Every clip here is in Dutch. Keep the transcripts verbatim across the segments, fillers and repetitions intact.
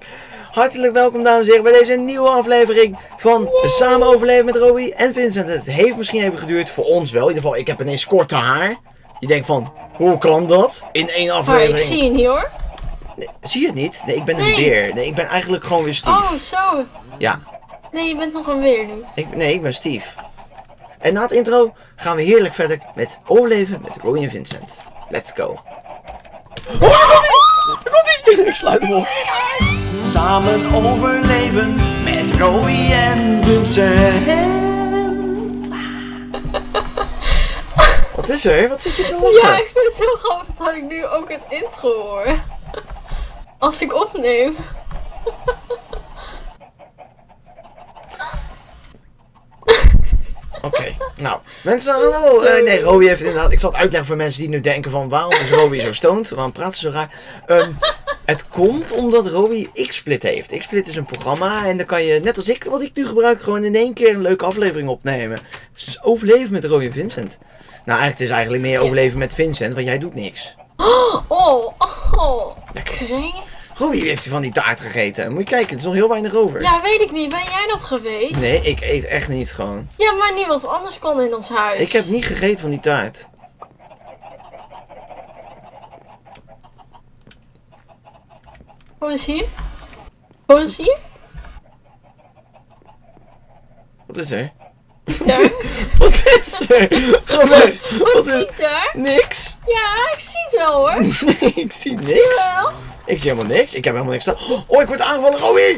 Hartelijk welkom dames en heren bij deze nieuwe aflevering van Samen Overleven met Roby en Vincent. Het heeft misschien even geduurd, voor ons wel. In ieder geval, ik heb ineens korte haar. Je denkt van, hoe kan dat? In één aflevering. Maar ik zie je niet hoor. Nee, zie je het niet? Nee, ik ben een Nee. beer. Nee, ik ben eigenlijk gewoon weer Steve. Oh, zo. Ja. Nee, je bent nog een weer nu. Ik, nee, ik ben Steve. En na het intro gaan we heerlijk verder met Overleven met Roby en Vincent. Let's go. Oh, daar komt ie! Ik sluit hem op. Samen overleven met Roby en Vincent. Wat is er? Wat zit je te lachen? Ja, ik vind het heel grappig dat ik nu ook het intro hoor. Als ik opneem. Oké, okay. Nou, mensen, hallo. Uh, nee, Roby heeft inderdaad, ik zal het uitleggen voor mensen die nu denken van, waarom is Roby zo stoned? Waarom praat ze zo raar? Um, het komt omdat Roby XSplit heeft. XSplit is een programma en dan kan je, net als ik, wat ik nu gebruik, gewoon in één keer een leuke aflevering opnemen. Dus overleven met Roby en Vincent. Nou, eigenlijk het is eigenlijk meer overleven met Vincent, want jij doet niks. Oh, oh, oh. Lekker. Kring. Roby heeft van die taart gegeten. Moet je kijken, er is nog heel weinig over. Ja, weet ik niet. Ben jij dat geweest? Nee, ik eet echt niet gewoon. Ja, maar niemand anders kon in ons huis. Ik heb niet gegeten van die taart. Hoe is hier? Hoe is hier? Wat is er? Daar. Wat is er? Ga weg. Wat, Wat is... ziet daar? Niks. Ja, ik zie het wel hoor. Nee, ik zie niks. Jawel. Ik zie helemaal niks. Ik heb helemaal niks staan. Oh, ik word aangevallen, Roby!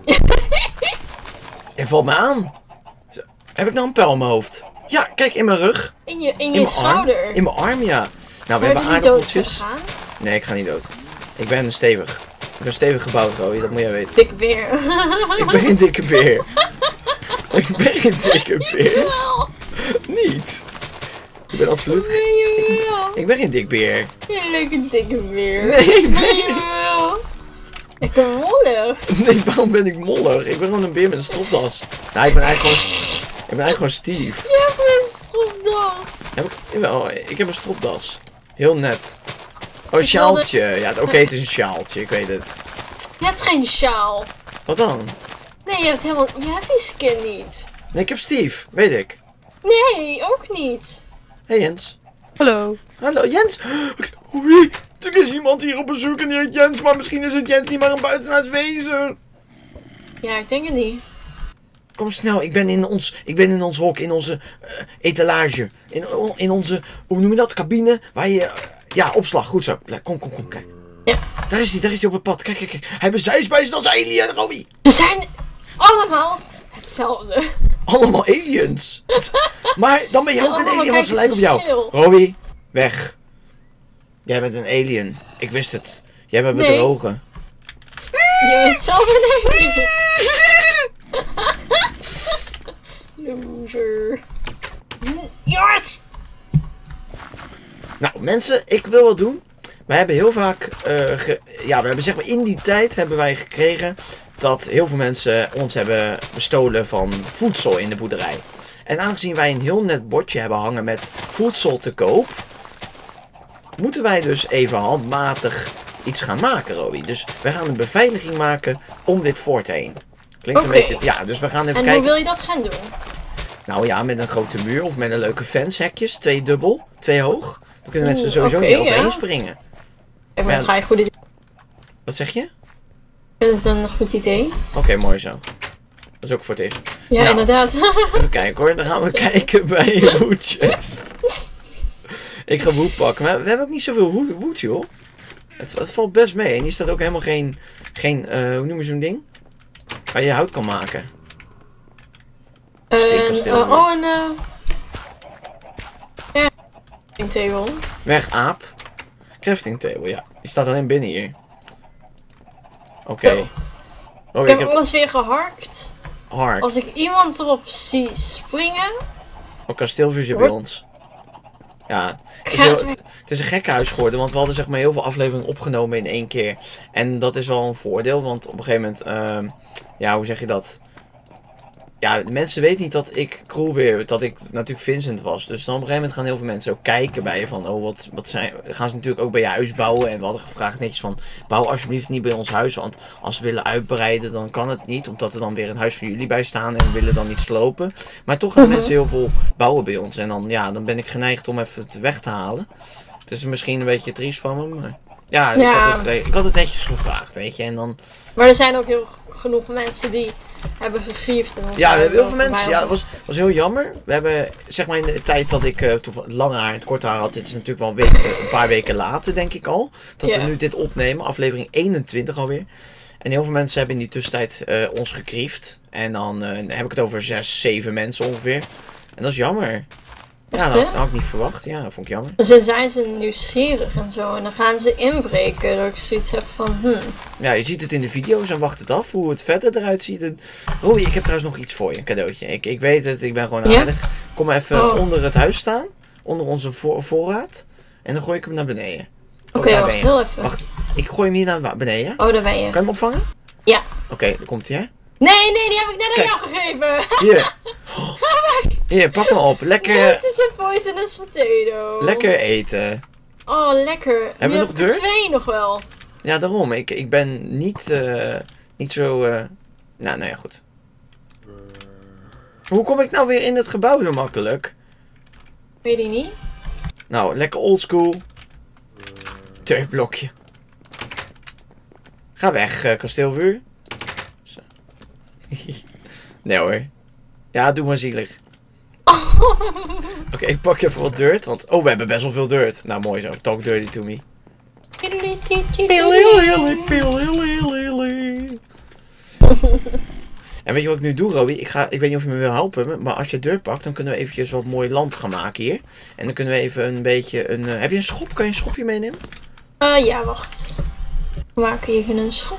Je valt me aan. Zo, heb ik nou een pijl in mijn hoofd? Ja, kijk, in mijn rug. In je, in In je mijn schouder. arm. In mijn arm, ja. Nou, we Ben hebben je niet dood aardappeltjes. gegaan? Nee, ik ga niet dood. Ik ben stevig. Ik ben stevig gebouwd, Roby. Dat moet jij weten. Dik weer. Ik ben geen dikke beer. Ik ben geen dikke beer. Jawel. Niet. Ik ben absoluut geen... Nee, jawel. Ik ben geen dik beer. Je leuke dikke weer. Nee, ik ben... Jawel. Ik ben mollig. Nee, waarom ben ik mollig? Ik ben gewoon een beer met een stropdas. Nou, ik ben eigenlijk gewoon... Ik ben eigenlijk gewoon Steve. Je hebt een stropdas. Heb ik... Jawel, ik heb een stropdas. Heel net. Oh, een sjaaltje. Ja, oké, okay, het is een sjaaltje. Ik weet het. Je hebt geen sjaal. Wat dan? Nee, je hebt helemaal... Je hebt die skin niet. Nee, ik heb Steve. Weet ik. Nee, ook niet. Hey Jens. Hallo. Hallo Jens. Oei, er is iemand hier op bezoek en die heet Jens, maar misschien is het Jens niet maar een buitenaards wezen. Ja, ik denk het niet. Kom snel, ik ben in ons, ik ben in ons hok, in onze uh, etalage. In, in onze, hoe noem je dat, cabine, waar je, uh, ja, opslag, goed zo. Kom, kom, kom, kijk. Ja. Daar is hij, daar is hij op het pad. Kijk, kijk, kijk. Hij bezeist bij zijn als alien, Roby. Ze zijn allemaal hetzelfde. Allemaal aliens. Maar dan ben jij ook een allemaal alien, want ze lijken op jou. verschil. Roby, weg. Jij bent een alien. Ik wist het. Jij bent Nee. bedrogen. Je bent zelf een alien. Loser. Yes! Nou, mensen, ik wil wat doen. Wij hebben heel vaak, uh, ge ja, we hebben zeg maar in die tijd hebben wij gekregen dat heel veel mensen ons hebben bestolen van voedsel in de boerderij. En aangezien wij een heel net bordje hebben hangen met voedsel te koop, moeten wij dus even handmatig iets gaan maken, Roby. Dus wij gaan een beveiliging maken om dit fort heen. Klinkt Oké. een beetje, ja, dus we gaan even En kijken. hoe wil je dat gaan doen? Nou ja, met een grote muur of met een leuke fanshekjes, twee dubbel, twee hoog. Dan kunnen mensen Oeh, sowieso oké, niet overheen ja. springen. Ik Ja. ben ga je goed idee. Wat zeg je? Ik vind het een goed idee. Oké, okay, mooi zo. Dat is ook voor het eerst. Ja, Nou. inderdaad. Even kijken hoor, dan gaan we Zo. kijken bij een woodchest. Ik ga wood pakken, maar we hebben ook niet zoveel wo- wood joh. Het, het valt best mee en hier staat ook helemaal geen, geen uh, hoe noem je zo'n ding? Waar je hout kan maken. En, Steenkasteel. uh, oh, en eh... ja, een table. Weg aap. Crafting table, ja. Die staat alleen binnen hier. Oké. Okay. Zo. Oh, Ik ik heb heb alles weer geharkt. hark. Als ik iemand erop zie springen... Oh, kasteelvuur bij ons. Ja, het is, Gaat heel- weer- het, het is een gekkenhuis geworden, want we hadden zeg maar heel veel afleveringen opgenomen in één keer. En dat is wel een voordeel, want op een gegeven moment, ehm, ja, hoe zeg je dat? ja, de mensen weten niet dat ik Krulbeer, dat ik natuurlijk Vincent was. Dus dan op een gegeven moment gaan heel veel mensen ook kijken bij je van, oh wat, wat zijn, dan gaan ze natuurlijk ook bij je huis bouwen. En we hadden gevraagd netjes van, bouw alsjeblieft niet bij ons huis, want als we willen uitbreiden dan kan het niet. Omdat er dan weer een huis van jullie bij staan en we willen dan niet slopen. Maar toch gaan Mhm. mensen heel veel bouwen bij ons en dan, ja, dan ben ik geneigd om even het weg te halen. Het is misschien een beetje triest van me, maar ja, Ik, Ja. had het, ge- ik had het netjes gevraagd, weet je. En dan, Maar er zijn ook heel genoeg mensen die hebben gevierd. En ons ja, we hebben heel ook veel mensen. bij Ja, dat ons. was, was heel jammer. We hebben, zeg maar in de tijd dat ik uh, het lange haar en het korte haar had, dit is natuurlijk wel een, week, uh, een paar weken later, denk ik al. Dat Ja. we nu dit opnemen, aflevering eenentwintig alweer. En heel veel mensen hebben in die tussentijd uh, ons gekriefd. En dan uh, heb ik het over zes, zeven mensen ongeveer. En dat is jammer. Ja, Echt, dat, hè? dat had ik niet verwacht. Ja, dat vond ik jammer. Dus dan zijn ze nieuwsgierig en zo. En dan gaan ze inbreken. Dat ik zoiets heb van, hmm. Ja, je ziet het in de video's en wacht het af hoe het verder eruit ziet. En... Oh, ik heb trouwens nog iets voor je, een cadeautje. Ik, ik weet het, ik ben gewoon Ja? aardig. Kom maar even Oh. onder het huis staan, onder onze vo voorraad. En dan gooi ik hem naar beneden. Oké, Oh, daar wacht ben je. heel even. Wacht, ik gooi hem hier naar wa- beneden. Oh, daar ben je. Kan je hem opvangen? Ja. Oké, dan komt hij, hè? Nee, nee, die heb ik net aan Kijk. jou gegeven. Hier. Hier, pak hem op. Lekker, Nee, het is een poisonous potato. lekker eten. Oh, lekker. Hebben we nu nog heb ik er dirt? twee nog wel. Ja, daarom. Ik, ik ben niet, eh, niet zo... eh, Nou, nou ja, goed. Hoe kom ik nou weer in het gebouw zo makkelijk? Weet je niet? Nou, lekker oldschool. Turfblokje. Ga weg, uh, kasteelvuur. Zo. Nee hoor. Ja, doe maar zielig. Oké, ik pak even wat dirt. Want, oh, we hebben best wel veel dirt. Nou, mooi zo. Talk dirty to me. En weet je wat ik nu doe, Rowie? Ik, ga, ik weet niet of je me wil helpen, maar als je dirt pakt, dan kunnen we eventjes wat mooi land gaan maken hier. En dan kunnen we even een beetje een... Uh, heb je een schop? Kan je een schopje meenemen? Uh, ja, wacht. We maken even een schop.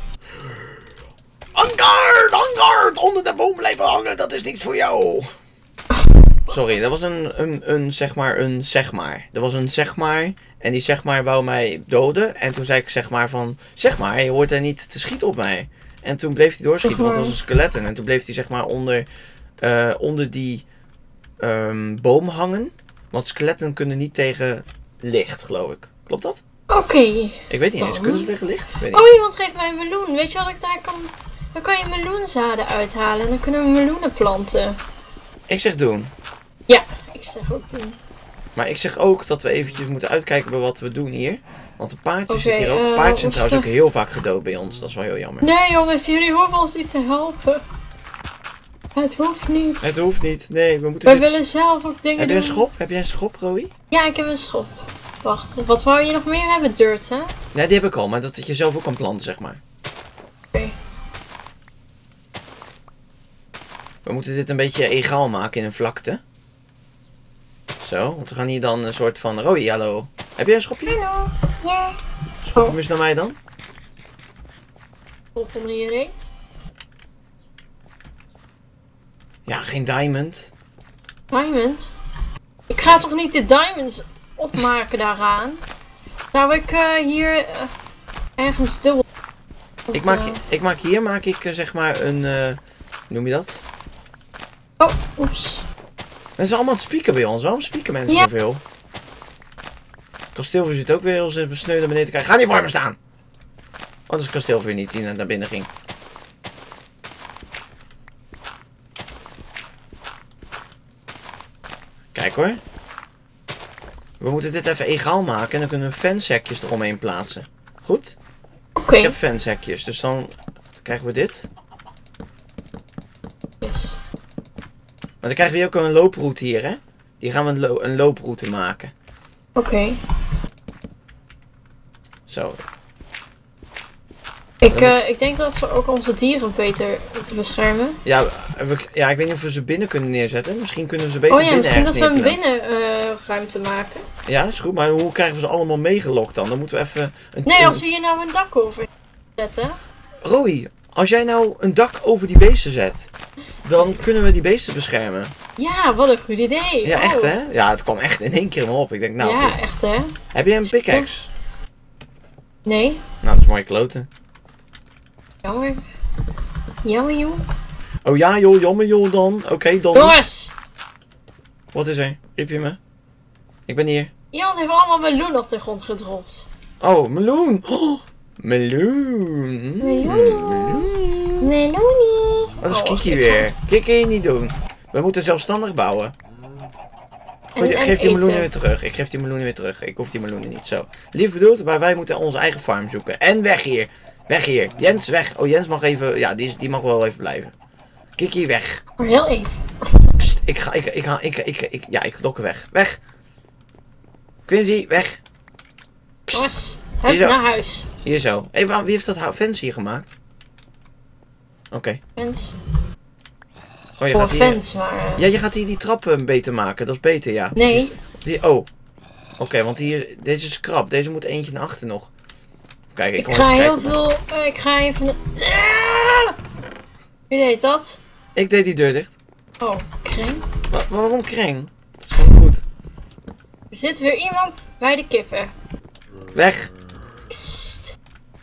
On guard! On guard! Onder de boom blijven hangen, dat is niks voor jou. Sorry, dat was een, een, een zeg maar, een zeg maar. Dat was een zeg maar. En die zeg maar wou mij doden. En toen zei ik zeg maar van, zeg maar, je hoort er niet te schieten op mij. En toen bleef hij doorschieten, want dat was een skeleton. En toen bleef hij zeg maar onder, uh, onder die um, boom hangen. Want skeletten kunnen niet tegen licht, geloof ik. Klopt dat? Oké. Okay. Ik weet niet eens, Dan. kunnen ze tegen licht? Ik weet niet. Oh, iemand geeft mij een meloen. Weet je wat ik daar kan... Dan kan je meloenzaden uithalen en dan kunnen we meloenen planten. Ik zeg doen. Ja, ik zeg ook doen. Maar ik zeg ook dat we eventjes moeten uitkijken bij wat we doen hier. Want de paardjes Oké, zitten hier ook. uh, Paardjes zijn ons, trouwens uh, ook heel vaak gedood bij ons. Dat is wel heel jammer. Nee jongens, jullie hoeven ons niet te helpen. Het hoeft niet. Het hoeft niet. Nee, we moeten We dit... willen zelf ook dingen Heb doen. je een schop? Heb jij een schop, Rowie? Ja, ik heb een schop. Wacht, wat wou je nog meer hebben? Dirt, hè? Nee, die heb ik al. Maar dat je zelf ook kan planten, zeg maar. Oké. Okay. We moeten dit een beetje egaal maken in een vlakte. Zo, want we gaan hier dan een soort van... Rowie, hallo. Heb jij een schopje? Hallo. Ja. Schop hem Oh. eens naar mij dan. Op onder je reet. Ja, geen diamond. Diamond? Ik ga toch niet de diamonds opmaken daaraan? Zou ik uh, hier uh, ergens dubbel... Want, Ik maak, uh... ik maak hier maak ik uh, zeg maar een... Uh, hoe noem je dat? Oh, oeps. Dat is allemaal het spieken bij ons. Waarom spieken mensen Ja. zoveel? Kasteelvuur zit ook weer heel sneu naar beneden te kijken. Ga niet voor me staan! Oh, dat is kasteelvuur niet die naar binnen ging. Kijk hoor. We moeten dit even egaal maken en dan kunnen we fanshekjes eromheen plaatsen. Goed? Oké. Okay. Ik heb fanshekjes, dus dan krijgen we dit. Yes. Maar dan krijgen we ook een looproute hier, hè? Die gaan we een, lo een looproute maken. Oké. Okay. Zo. Ik, uh, ik denk dat we ook onze dieren beter moeten beschermen. Ja, we, ja, ik weet niet of we ze binnen kunnen neerzetten. Misschien kunnen we ze beter binnen Oh ja, binnen misschien dat we een neerplanten. binnenruimte uh, maken. Ja, is goed. Maar hoe krijgen we ze allemaal meegelokt dan? Dan moeten we even... Een nee, als we hier nou een dak over zetten. Rowie, als jij nou een dak over die beesten zet, dan kunnen we die beesten beschermen. Ja, wat een goed idee. Ja, oh. echt hè? Ja, het kwam echt in één keer maar op. Ik denk, nou ja, goed. echt hè? Heb jij een pickaxe? Nee. Nou, dat is mooi kloten. Jammer. Jammer joh. Oh ja joh, jammer joh dan. Oké, okay, dan. Jongens! Wat is er? Riep je me? Ik ben hier. Iemand heeft allemaal meloen op de grond gedropt. Oh, meloen. Oh, meloen. Meloen. Meloenie. Wat is Oh, Kiki ik weer? Kiki niet doen. We moeten zelfstandig bouwen. Gooi, En- en geef die meloenen eten. weer terug. Ik geef die meloenen weer terug. Ik hoef die meloenen niet. Zo. Lief bedoeld, maar wij moeten onze eigen farm zoeken. En weg hier. Weg hier. Jens, weg. Oh, Jens mag even... Ja, die, is- die mag wel even blijven. Kiki, weg. Maar heel even. Psst, ik ga... Ik, ik ga... Ik, ik, ik, ja, ik lokken weg. Weg. Quincy, weg. Psst. Jongens, hup Hier zo. naar huis. Hier zo. Even aan, wie heeft dat hou- fence hier gemaakt? Oké. Okay. Fans. Oh, je Voor gaat hier... fans, maar... eh, Ja, je gaat hier die trappen beter maken. Dat is beter, ja. Nee. Dus die, oh. Oké, okay, want hier... Deze is krap. Deze moet eentje naar achter nog. Kijk, ik, Ik kom ga even heel kijken. veel... eh, ik ga even... Ah! Wie deed dat? Ik deed die deur dicht. Oh, Kreng. Maar, maar waarom kreng? Dat is gewoon goed. Er zit weer iemand bij de kippen. Weg. Kst.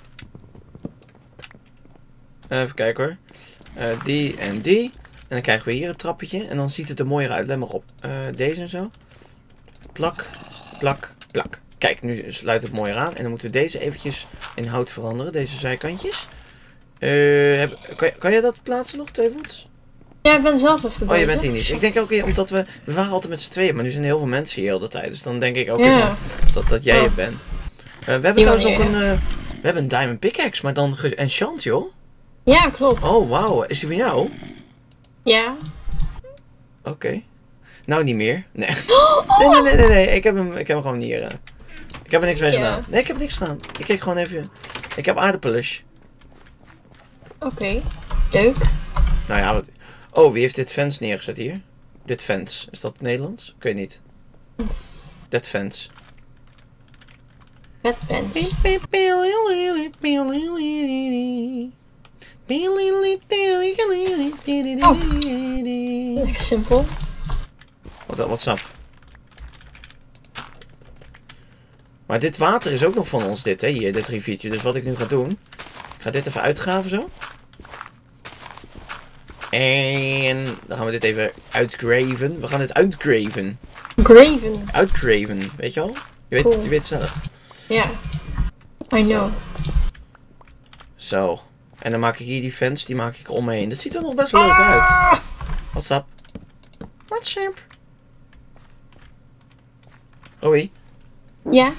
Even kijken hoor. Uh, die en die. En dan krijgen we hier een trappetje. En dan ziet het er mooier uit. Let maar op. Uh, deze en zo. Plak. Plak. Plak. Kijk, nu sluit het mooier aan. En dan moeten we deze eventjes in hout veranderen. Deze zijkantjes. Uh, heb, kan, kan je dat plaatsen nog, twee voets? Ja, ik ben zelf even Oh, je bezig. bent hier niet. Ik denk ook weer omdat we... We waren altijd met z'n tweeën. Maar nu zijn er heel veel mensen hier heel de tijd. Dus dan denk ik ook weer Ja. van, dat, dat jij Oh. het bent. Uh, we hebben Die trouwens nog manier, een... Uh, we hebben een diamond pickaxe. Maar dan enchant, joh. Ja, klopt. Oh, wauw. Is die van jou? Ja. Oké. Okay. Nou, niet meer. Nee. Nee, nee, nee, nee, nee. Ik heb hem, ik heb hem gewoon niet hier. uh. Ik heb er niks mee Ja. gedaan. Nee, ik heb er niks gedaan. Ik kijk gewoon even. Ik heb aardappelen. Oké. Okay. Leuk. Nou ja, wat... Oh, wie heeft dit fence neergezet hier? Dit fence. Is dat Nederlands? Ik weet niet. Dit fence. Vet pens. Lekker simpel. Wat, wat sap. Maar dit water is ook nog van ons, dit hè, hier, dit riviertje. Dus wat ik nu ga doen, ik ga dit even uitgraven zo. En dan gaan we dit even uitgraven. We gaan dit uitgraven. Graven. Uitgraven, weet je wel? Je weet, Cool. je weet het zelf. Ja. I know. Zo. En dan maak ik hier die fence, die maak ik omheen. Dat ziet er nog best wel leuk uit. Ah! What's up? What's up? Hoi. Ja.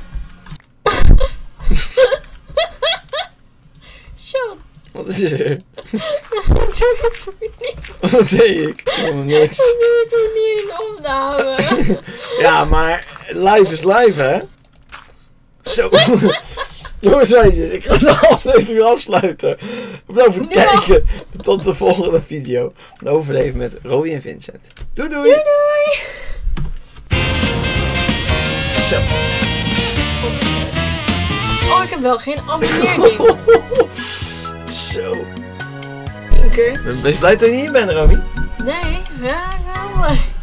Shut. Wat is er? Doe het voor niet. Wat deed ik? Helemaal niks. Doe het voor niet in opname. Ja, maar live is live, hè? Zo. Jongens, meisjes, ik ga de aflevering afsluiten. Blijf het No. kijken. Tot de volgende video. De overleven met Roy en Vincent. Doei doei. Doei doei. Zo. Oh, ik heb wel geen abonneerding. Zo. Kut. Wees blij dat je niet in bent, Romy. Nee, ja, wel.